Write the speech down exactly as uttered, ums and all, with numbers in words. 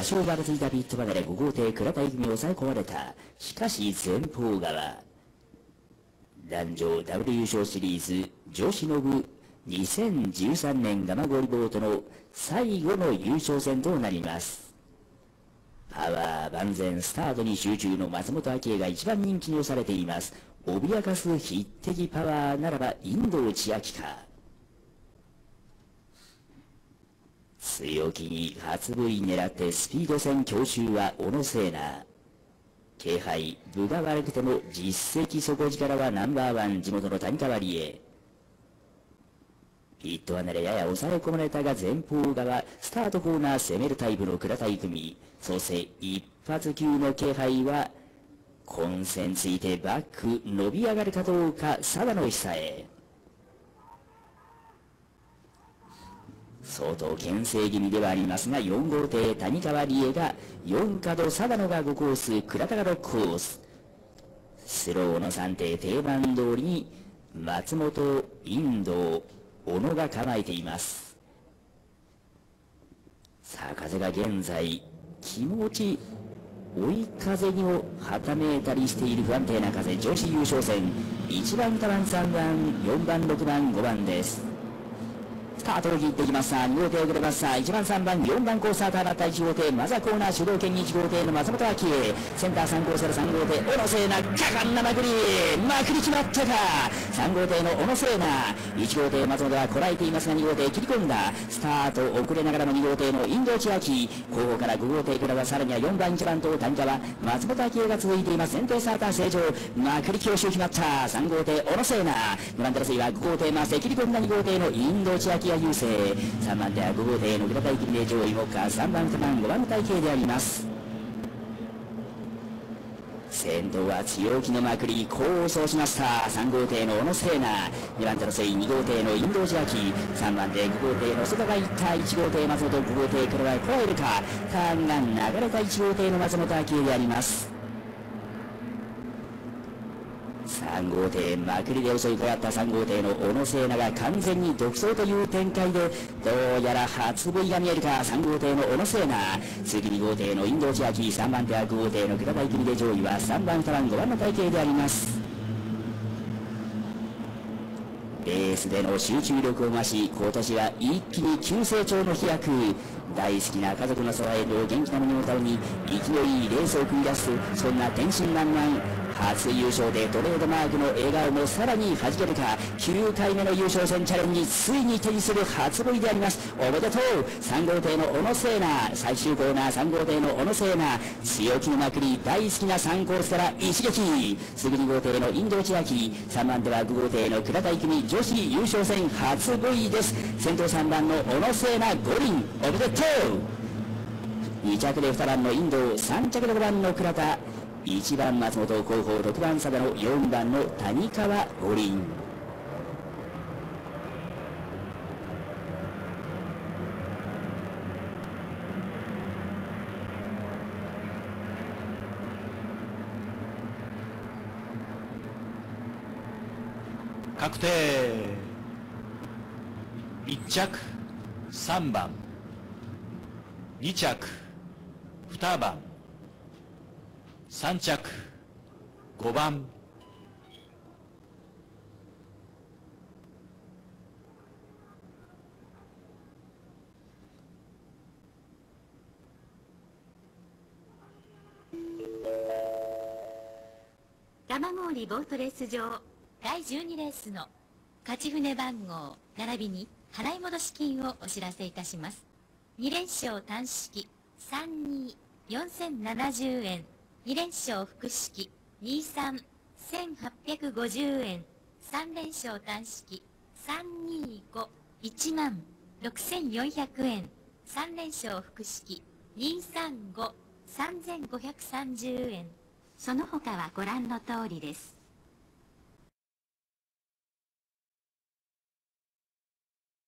少ばらついたピット離れご号艇倉田郁美を抑え込まれた。しかし前方側男女ダブル優勝シリーズ女子の部にせんじゅうさんねんガマゴリボートの最後の優勝戦となります。パワー万全スタートに集中の松本明恵が一番人気に押されています。脅かす匹敵パワーならばインド千秋か。強気に初 V 狙ってスピード戦強襲は小野聖奈。気配分が悪くても実績底力はナンバーワン地元の谷川理恵。ピット離れやや抑え込まれたが前方側スタートコーナー攻めるタイプの倉田郁美。そして一発級の気配は混戦ついてバック伸び上がるかどうか佐田の久恵。相当牽制気味ではありますがよん号艇谷川理恵がよん角佐田野がごコース倉田がろくコース。スローのさん艇定番通りに松本インド小野が構えています。さあ風が現在気持ち追い風にもはためいたりしている不安定な風。女子優勝戦いちばんかばんさんばんよんばんろくばんごばんです。スタートを切っていきます。さあに号艇遅れます。さあいちばんさんばんよんばんコースターターだったいち号艇まずはコーナー主導権いち号艇の松本明恵。センターさんコースからさん号艇小野聖奈果敢なまくりまくり決まったか。さん号艇の小野聖奈いち号艇松本はこらえていますがに号艇切り込んだ。スタート遅れながらもに号艇のインド千秋後方からご号艇からはさらにはよんばんいちばんと谷川松本明恵が続いています。先頭スターター正常まくり強襲決まった。さん号艇小野聖奈ごばん手争いはご号艇回して切り込んだに号艇のインド千秋が優勢。さんばん手はご号艇の倉田郁美で上位もかさんばんにばんごばんの体系であります。先頭は強気のまくり好走しました。さん号艇の小野聖奈にばん手のせいに号艇のインド千秋さんばん手ご号艇の瀬田がいったいち号艇松本ご号艇からはこらえるか。ターンが流れたいち号艇の松本明恵であります。さん号艇まくりで襲いかかったさん号艇の小野聖奈が完全に独走という展開でどうやら初 V が見えるか。さん号艇の小野聖奈次に号艇のインド千秋さんばん手はご号艇の倉田郁美で上位はさんばんにばんごばんの体系であります。レースでの集中力を増し今年は一気に急成長の飛躍。大好きな家族の支えと元気な胸を歌うに勢いのいいレースを繰り出すそんな天真爛漫初優勝でトレードマークの笑顔もさらに弾けるか。きゅうかいめの優勝戦チャレンジついに手にする初 V であります。おめでとう。さん号艇の小野聖奈最終コーナーさん号艇の小野聖奈強気のまくり大好きなさんコースから一撃すぐに号艇のインド千秋さんばん手はご号艇の倉田郁美女子優勝戦初 V です。先頭さんばんの小野聖奈五輪おめでとう。に着でにばんのインドさん着でごばんの倉田いちばん松本後方ろくばん佐田のよんばんの谷川五輪。 確定いち着さんばんに着にばんさん着ごばん蒲郡ボートレース場だいじゅうにレースの勝ち船番号並びに払い戻し金をお知らせいたします。に連勝単式さんによんせんななじゅうえんに連勝複式にさんせんはっぴゃくごじゅうえんさん連勝単式さんにごいちまんろくせんよんひゃくえんさん連勝複式にさんごさんぜんごひゃくさんじゅうえんその他はご覧の通りです。